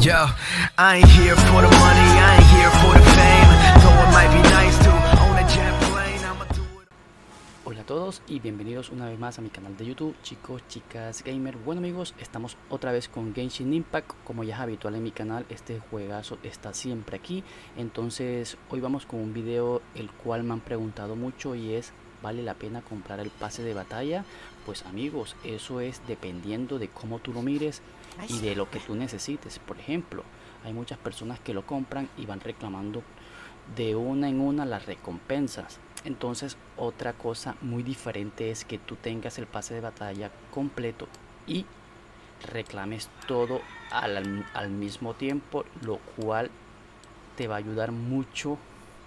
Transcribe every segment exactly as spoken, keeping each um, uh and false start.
Yo, I ain't here for the money, I ain't here for the fame. Though it might be nice to own a jet plane, I'ma do it. Hola a todos y bienvenidos una vez más a mi canal de YouTube, chicos, chicas, gamer. Bueno amigos, estamos otra vez con Genshin Impact. Como ya es habitual en mi canal, este juegazo está siempre aquí. Entonces hoy vamos con un video el cual me han preguntado mucho y es: ¿vale la pena comprar el pase de batalla? Pues amigos, eso es dependiendo de cómo tú lo mires y de lo que tú necesites. Por ejemplo, hay muchas personas que lo compran y van reclamando de una en una las recompensas. Entonces otra cosa muy diferente es que tú tengas el pase de batalla completo y reclames todo al, al mismo tiempo, lo cual te va a ayudar mucho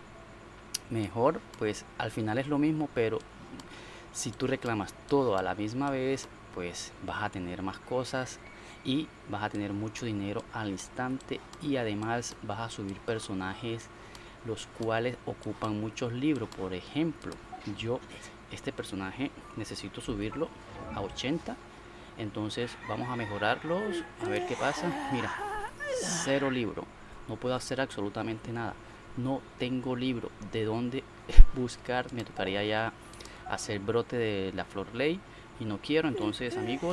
mejor. Pues al final es lo mismo, pero si tú reclamas todo a la misma vez, pues vas a tener más cosas y vas a tener mucho dinero al instante, y además vas a subir personajes los cuales ocupan muchos libros. Por ejemplo, yo este personaje necesito subirlo a ochenta, entonces vamos a mejorarlos a ver qué pasa. Mira, cero libro, no puedo hacer absolutamente nada, no tengo libro de dónde buscar. Me tocaría ya hacer brote de la flor ley y no quiero. Entonces amigos,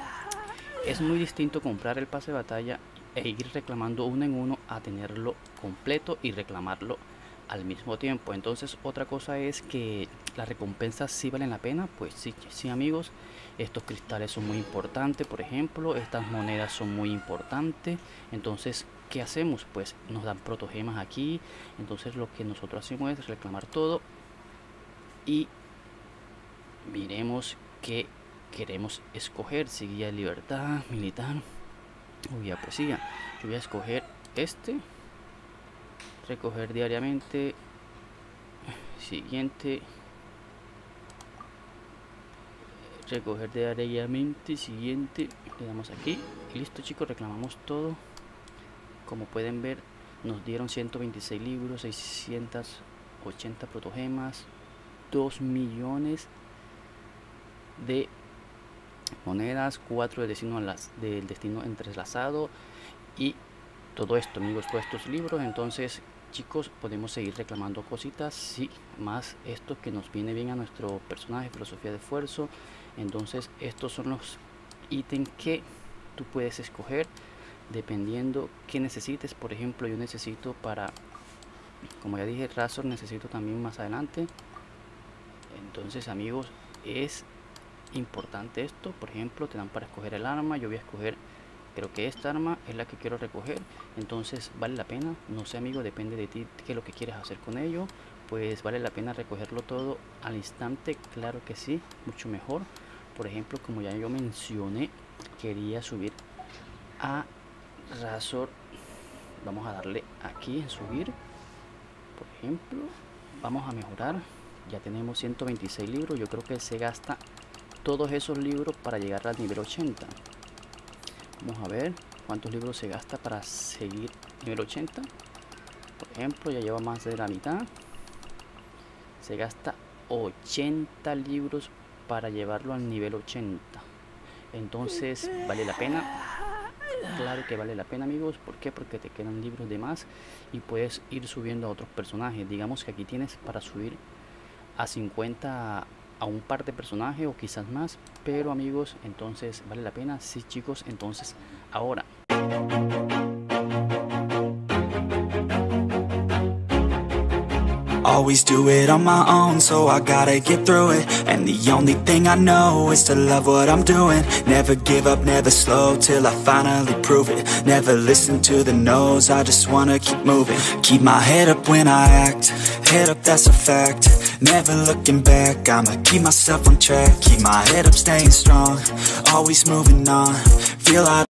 es muy distinto comprar el pase de batalla e ir reclamando uno en uno a tenerlo completo y reclamarlo al mismo tiempo. Entonces otra cosa es que las recompensas sí valen la pena. Pues sí, sí amigos, estos cristales son muy importantes, por ejemplo, estas monedas son muy importantes. Entonces ¿qué hacemos? Pues nos dan protogemas aquí. Entonces lo que nosotros hacemos es reclamar todo y miremos qué queremos escoger: si guía de libertad, militar o guía poesía. Yo voy a escoger este, recoger diariamente. Siguiente, recoger diariamente. Siguiente, le damos aquí y listo chicos, reclamamos todo. Como pueden ver, nos dieron ciento veintiséis libros, seiscientas ochenta protogemas, dos millones de monedas, cuatro de destino las del destino entrelazado y todo esto amigos, todos estos libros. Entonces chicos, podemos seguir reclamando cositas, sí, más esto que nos viene bien a nuestro personaje, filosofía de esfuerzo. Entonces estos son los ítems que tú puedes escoger dependiendo que necesites. Por ejemplo, yo necesito para, como ya dije, Razor, necesito también más adelante. Entonces amigos, es importante esto. Por ejemplo, te dan para escoger el arma. Yo voy a escoger, creo que esta arma es la que quiero recoger. Entonces vale la pena, no sé amigo, depende de ti qué es lo que quieres hacer con ello. Pues vale la pena recogerlo todo al instante, claro que sí, mucho mejor. Por ejemplo, como ya yo mencioné, quería subir a Razor. Vamos a darle aquí en subir. Por ejemplo, vamos a mejorar. Ya tenemos ciento veintiséis libros. Yo creo que se gasta todos esos libros para llegar al nivel ochenta. Vamos a ver cuántos libros se gasta para seguir nivel ochenta. Por ejemplo, ya lleva más de la mitad. Se gasta ochenta libros para llevarlo al nivel ochenta. Entonces vale la pena. Claro que vale la pena amigos. ¿Por qué? Porque te quedan libros de más y puedes ir subiendo a otros personajes. Digamos que aquí tienes para subir a cincuenta a un par de personajes o quizás más, pero amigos, entonces vale la pena. Sí chicos, entonces ahora always do it on my own, so I gotta get through it. And the only thing I know is to love what I'm doing. Never give up, never slow, till I finally prove it. Never listen to the no's, I just wanna keep moving. Keep my head up when I act, head up, that's a fact. Never looking back, I'ma keep myself on track. Keep my head up, staying strong, always moving on. Feel I